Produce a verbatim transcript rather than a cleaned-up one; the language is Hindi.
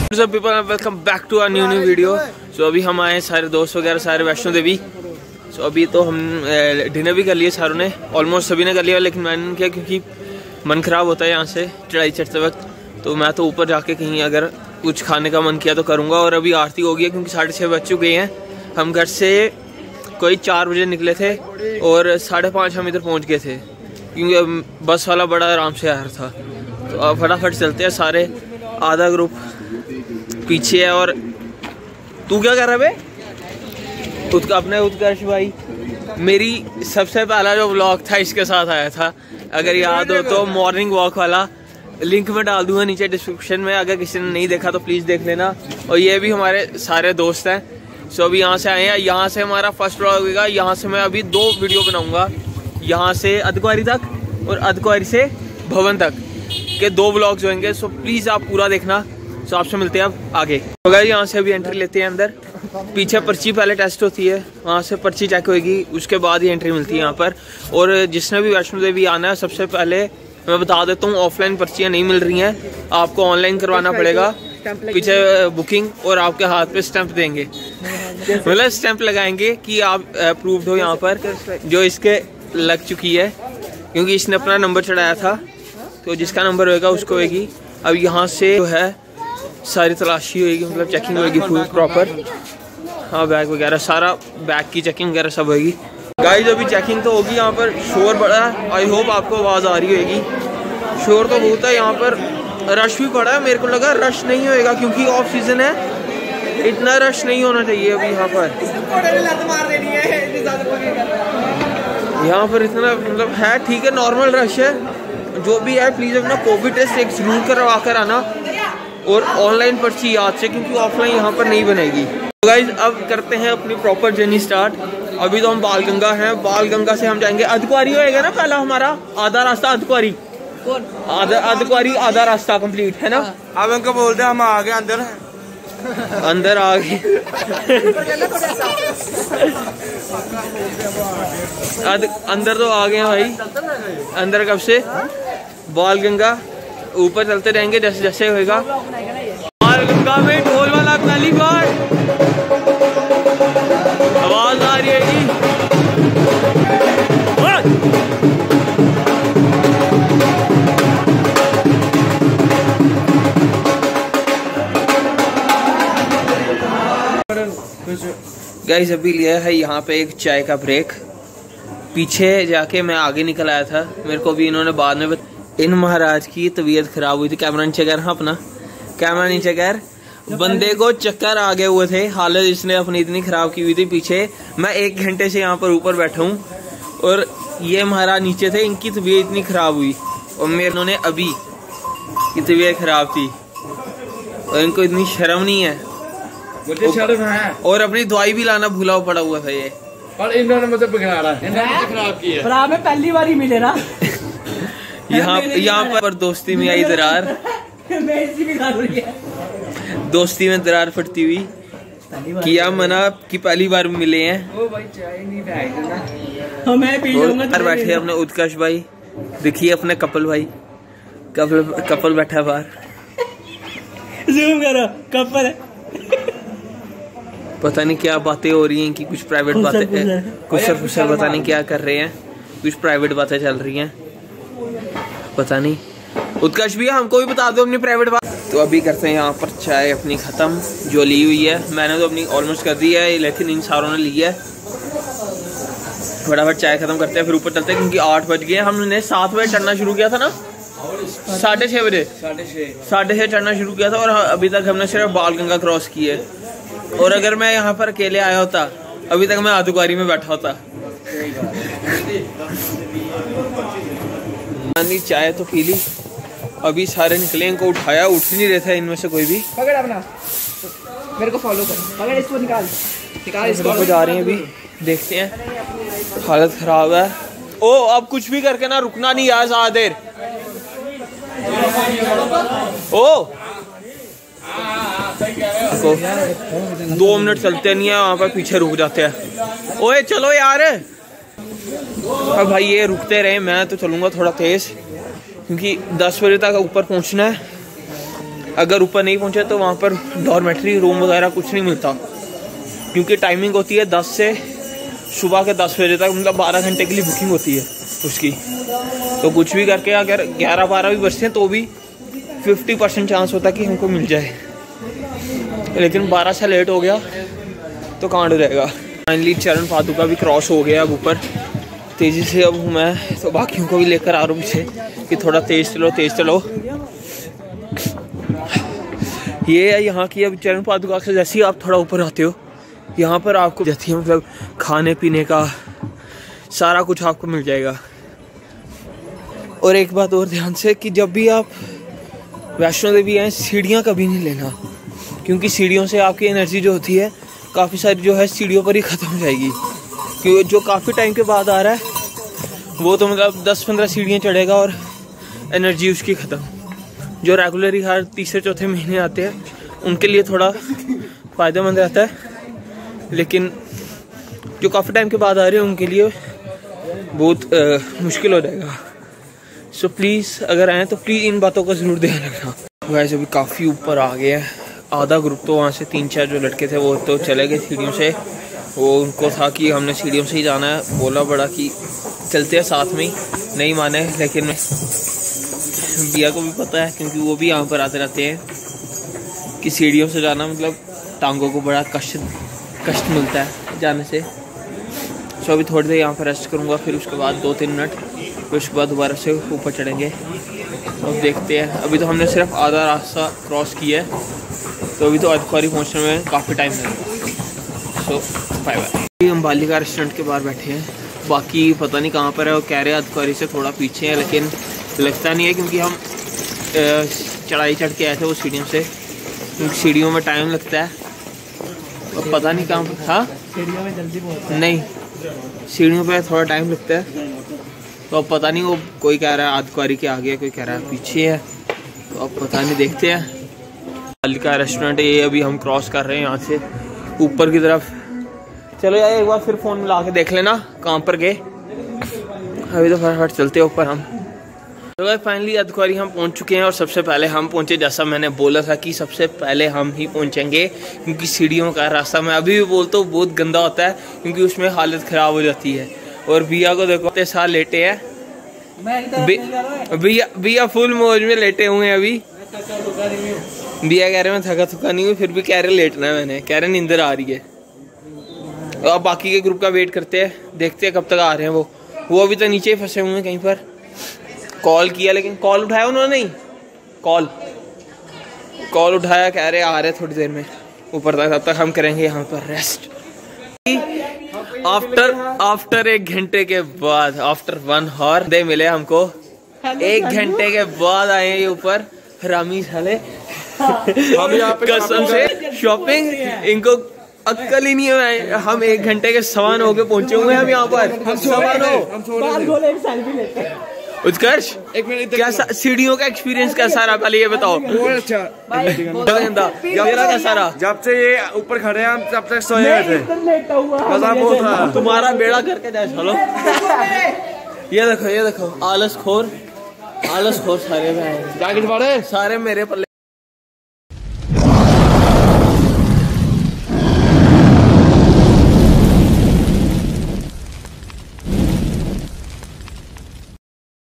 सब people welcome back to our new new video. So अभी हम आए सारे दोस्त वगैरह सारे वैष्णो देवी। सो so, अभी तो हम डिनर भी कर लिए सारों ने, ऑलमोस्ट सभी ने कर लिया, लेकिन मैंने किया क्योंकि मन ख़राब होता है यहाँ से चढ़ाई चढ़ते वक्त, तो मैं तो ऊपर जाके कहीं अगर कुछ खाने का मन किया तो करूँगा। और अभी आरती हो गई है क्योंकि साढ़े छः बज चुके हैं। हम घर से कोई चार बजे निकले थे और साढ़े पाँच हम इधर पहुँच गए थे क्योंकि बस वाला बड़ा आराम से आ रहा था। तो अब फटाफट चलते हैं, सारे आधा ग्रुप पीछे है। और तू क्या कर रहा है बे? उसका अपने उत्कर्ष भाई मेरी सबसे पहला जो व्लॉग था इसके साथ आया था, अगर याद हो तो मॉर्निंग वॉक वाला, लिंक में डाल दूंगा नीचे डिस्क्रिप्शन में, अगर किसी ने नहीं देखा तो प्लीज़ देख लेना। और ये भी हमारे सारे दोस्त हैं। सो अभी यहाँ से आए हैं, यहाँ से हमारा फर्स्ट व्लॉग होगा। यहाँ से मैं अभी दो वीडियो बनाऊंगा, यहाँ से अधकुआरी तक और अधकुआरी से भवन तक के दो व्लॉग्स होंगे। सो प्लीज़ आप पूरा देखना। सो आपसे मिलते हैं अब आगे। तो गाइस यहाँ से अभी एंट्री लेते हैं अंदर। पीछे पर्ची पहले टेस्ट होती है, वहाँ से पर्ची चेक होगी, उसके बाद ही एंट्री मिलती है यहाँ पर। और जिसने भी वैष्णो देवी आना है, सबसे पहले मैं बता देता हूँ ऑफलाइन पर्चियाँ नहीं मिल रही हैं, आपको ऑनलाइन करवाना पड़ेगा। पीछे बुकिंग और आपके हाथ पे स्टैंप देंगे, मतलब स्टैंप लगाएंगे कि आप अप्रूव्ड हो यहाँ पर, जो इसके लग चुकी है क्योंकि इसने अपना नंबर चढ़ाया था। तो जिसका नंबर होगा उसको होगी। अब यहाँ से जो है सारी तलाशी होगी, मतलब चेकिंग होगी फुल प्रॉपर। हाँ बैग वगैरह सारा, बैग की चेकिंग वगैरह सब होगी। गाइस अभी चेकिंग तो होगी। यहाँ पर शोर बड़ा है, आई होप आपको आवाज़ आ रही होगी। शोर तो बहुत है यहाँ पर, रश भी पड़ा है। मेरे को लगा रश नहीं होएगा क्योंकि ऑफ सीजन है, इतना रश नहीं होना चाहिए अभी यहाँ पर। यहाँ पर इतना मतलब है ठीक है, नॉर्मल रश है। जो भी है प्लीज़ अपना कोविड टेस्ट एक जरूर करवा कर आना और ऑनलाइन पर्ची याद से, क्योंकि ऑफलाइन यहाँ पर नहीं बनेगी। तो गाइज अब करते हैं अपनी प्रॉपर जर्नी स्टार्ट। अभी तो हम बालगंगा हैं, बालगंगा से हम जाएंगे अधकुआरी होएगा ना पहला हमारा आधा रास्ता अधकुआरी, आधा अधकुआरी आधा रास्ता कंप्लीट है ना। अब उनको बोलते हैं हम आ गए अंदर, अंदर आ गए। अंदर तो आ गए भाई, अंदर कब से। बालगंगा ऊपर चलते रहेंगे जैसे जैसे होएगा। बालगंगा में ढोल वाला पहली बार आवाज आ रही है। गाइस अभी लिया है यहाँ पे एक चाय का ब्रेक। पीछे जाके मैं आगे निकल आया था, मेरे को भी इन्होंने बाद में बत... इन महाराज की तबीयत खराब हुई थी। कैमरा नीचे कर, हाँ अपना कैमरा नीचे कर। बंदे को चक्कर आ गए हुए थे, हालत इसने अपनी इतनी खराब की हुई थी। पीछे मैं एक घंटे से यहाँ पर ऊपर बैठा हूँ और ये महाराज नीचे थे, इनकी तबीयत इतनी खराब हुई और मेरे उन्होंने अभी की तबीयत खराब थी और इनको इतनी शर्म नहीं है और अपनी दवाई भी लाना भूला पड़ा हुआ था ये। और इन्होंने मुझे बिगाड़ा है, इन्होंने खराब किया। खराब है, पहली बार ही मिले ना। यहाँ यहाँ पर दोस्ती में आई दरार, दोस्ती में दरार फटती हुई। किया मना कि पहली बार मिले हैं। ओ भाई चाय नहीं मैं पी लूंगा। बाहर बैठे अपने उत्कर्ष भाई, देखिए अपने कपल भाई, कपल कपल बैठा बाहर। जूम करो, कपल है। पता नहीं क्या बातें हो रही हैं कि कुछ प्राइवेट बातें, कुछ कुछ पता नहीं क्या कर रहे हैं, कुछ प्राइवेट बातें चल रही हैं, पता नहीं। उत्कर्ष भी हमको भी बता दो अपनी प्राइवेट बात। तो अभी करते हैं यहाँ पर चाय अपनी ख़त्म जो ली हुई है। मैंने तो अपनी ऑलमोस्ट कर दी है, लेकिन इन सारों ने ली है। फटाफट चाय ख़त्म करते हैं फिर ऊपर चलते हैं क्योंकि आठ बज गए। हमने सात बजे चढ़ना शुरू किया था ना, साढ़े छः बजे साढ़े छः साढ़े छः चढ़ना शुरू किया था और अभी तक हमने सिर्फ बालगंगा क्रॉस की है। और अगर मैं यहाँ पर अकेले आया होता अभी तक मैं अधकुआरी में बैठा होता। चाय तो पी ली, अभी सारे निकले, इनको उठाया, उठ नहीं रहे थे इनमें से कोई भी। पकड़ अपना, मेरे को फॉलो कर, पकड़ इसको, निकाल निकाल इसको। जा रहे हैं अभी, देखते हैं। हालत खराब है। ओ अब कुछ भी करके ना रुकना नहीं यार ज्यादा देर। ओ को दो मिनट चलते नहीं है, वहाँ पर पीछे रुक जाते हैं। ओए चलो यार। अब भाई ये रुकते रहे, मैं तो चलूँगा थोड़ा तेज क्योंकि दस बजे तक ऊपर पहुँचना है। अगर ऊपर नहीं पहुंचे तो वहाँ पर डॉर्मेट्री रूम वगैरह कुछ नहीं मिलता, क्योंकि टाइमिंग होती है दस से सुबह के दस बजे तक, मतलब बारह घंटे के लिए बुकिंग होती है उसकी। तो कुछ भी करके अगर ग्यारह बारह भी बजते हैं तो भी फिफ्टी परसेंट चांस होता है कि हमको मिल जाए, लेकिन बारह से लेट हो गया तो कांड रहेगा। फाइनली चरण पादुका भी क्रॉस हो गया अब ऊपर तेज़ी से। अब मैं तो बाकियों को भी लेकर आ रहा हूँ पीछे कि थोड़ा तेज़ चलो तेज़ चलो। ये है यहाँ की अब चरण पादुका से जैसे ही आप थोड़ा ऊपर आते हो यहाँ पर आपको जैसे मतलब खाने पीने का सारा कुछ आपको मिल जाएगा। और एक बात और ध्यान से कि जब भी आप वैष्णो देवी आए सीढ़ियाँ कभी नहीं लेना, क्योंकि सीढ़ियों से आपकी एनर्जी जो होती है काफ़ी सारी जो है सीढ़ियों पर ही ख़त्म हो जाएगी। क्योंकि जो काफ़ी टाइम के बाद आ रहा है वो तो मतलब दस पंद्रह सीढ़ियाँ चढ़ेगा और एनर्जी उसकी ख़त्म। जो रेगुलर हर तीसरे चौथे महीने आते हैं उनके लिए थोड़ा फ़ायदेमंद रहता है, लेकिन जो काफ़ी टाइम के बाद आ रहे हैं उनके लिए बहुत आ, मुश्किल हो जाएगा। सो प्लीज़ अगर आएँ तो प्लीज़ इन बातों का ज़रूर ध्यान रखना। वैसे अभी काफ़ी ऊपर आ गए हैं, आधा ग्रुप तो वहाँ से तीन चार जो लड़के थे वो तो चले गए सीढ़ियों से। वो उनको था कि हमने सीढ़ियों से ही जाना है, बोला बड़ा कि चलते हैं साथ में ही, नहीं माने। लेकिन भैया को भी पता है क्योंकि वो भी यहाँ पर आते रहते हैं कि सीढ़ियों से जाना मतलब टांगों को बड़ा कष्ट कष्ट मिलता है जाने से। सो अभी थोड़ी देर यहाँ पर रेस्ट करूँगा, फिर उसके बाद दो तीन मिनट, फिर उसके बाद दोबारा से ऊपर चढ़ेंगे। अब देखते हैं, अभी तो हमने सिर्फ आधा रास्ता क्रॉस किया है, तो अभी तो अर्धकुंवारी पहुँचने में काफ़ी टाइम लगेगा। So bye bye. हम बालिका रेस्टोरेंट के बाहर बैठे हैं, बाकी पता नहीं कहाँ पर है। वो कह रहे हैं अर्धकुंवारी से थोड़ा पीछे है, लेकिन लगता नहीं है क्योंकि हम चढ़ाई चढ़ के आए थे वो सीढ़ियों से, क्योंकि सीढ़ियों में टाइम लगता है। अब पता नहीं कहाँ पर था, सीढ़ियों में जल्दी पहुँच नहीं, सीढ़ियों पे थोड़ा टाइम लगता है। तो अब पता नहीं, वो कोई कह रहा है अर्धकुंवारी के आगे है, कोई कह रहा है पीछे है, तो अब पता नहीं, देखते हैं। बालिका रेस्टोरेंट ये अभी हम क्रॉस कर रहे हैं यहाँ से ऊपर की तरफ। चलो यार एक बार फिर फ़ोन मिला के देख लेना कहाँ पर गए। अभी तो फटाफट चलते हैं ऊपर हम। तो भाई फाइनली अर्धकुंवारी हम पहुँच चुके हैं, और सबसे पहले हम पहुँचे, जैसा मैंने बोला था कि सबसे पहले हम ही पहुँचेंगे, क्योंकि सीढ़ियों का रास्ता मैं अभी भी बोलता हूँ बहुत गंदा होता है, क्योंकि उसमें हालत ख़राब हो जाती है। और भैया को देखो इतने साल लेटे हैं, भैया भैया फुल मौज में लेटे हुए हैं। अभी भैया कह रहे मैं थका थका नहीं हूँ, फिर भी कह रहे लेटना है, मैंने कह रहे नींदर आ रही है। अब बाकी के ग्रुप का वेट करते हैं, देखते हैं कब तक आ रहे हैं। वो वो अभी तो नीचे ही फंसे हुए हैं कहीं पर। कॉल किया लेकिन कॉल उठाया उन्होंने नहीं, कॉल कॉल उठाया, कह रहे आ रहे थोड़ी देर में ऊपर तक, तब तक हम करेंगे यहाँ पर रेस्ट। आफ्टर आफ्टर एक घंटे के बाद, आफ्टर वन हॉर दे मिले हमको, एक घंटे के बाद आए ये ऊपर हरामी साले। हम यहाँ पे कसम से शॉपिंग, इनको अक्ल ही नहीं है। हम एक घंटे के सवान होके पहुंचे हुए हैं हम यहाँ पर। सवान हो उत्कर्ष, कैसा सीढ़ियों का एक्सपीरियंस कैसा रहा, पहले ये बताओ। बहुत अच्छा, मेरा कैसा रहा? जब से ये ऊपर खड़े हैं हम तब तक सोए हुए थे, मजा बहुत था। तुम्हारा बेड़ा करके जाए। चलो ये देखो, ये देखो आलस खोर, आलस खोर सारे में सारे मेरे पल्ले।